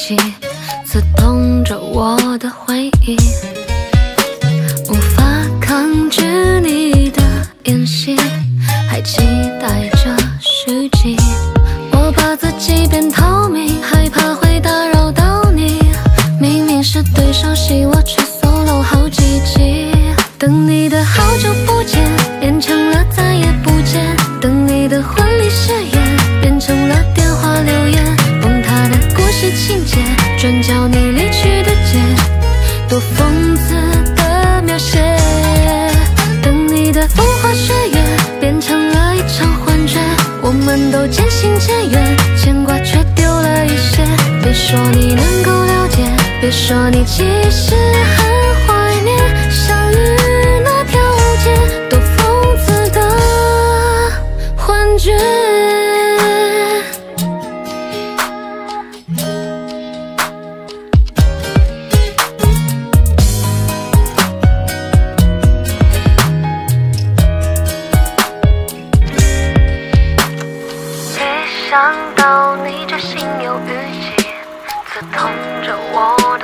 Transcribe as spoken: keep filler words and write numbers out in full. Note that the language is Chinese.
迹，刺痛着我的回忆，无法抗拒你的演戏，还期待着续集。我把自己变透明，害怕会打扰到你。明明是对手戏，我却 solo 好几集。等你的好久不见变成了再也不见，等你的婚礼誓言变成了电话留言，崩塌的故事情节转角你离去的街，多讽刺的描写。等你的风花雪月变成了一场幻觉，我们都渐行渐远，牵挂却丢了一些。别说你能够了解，别说你其实很怀念相遇那条街，多讽刺的幻觉。一想到你就心有余悸，刺痛着我。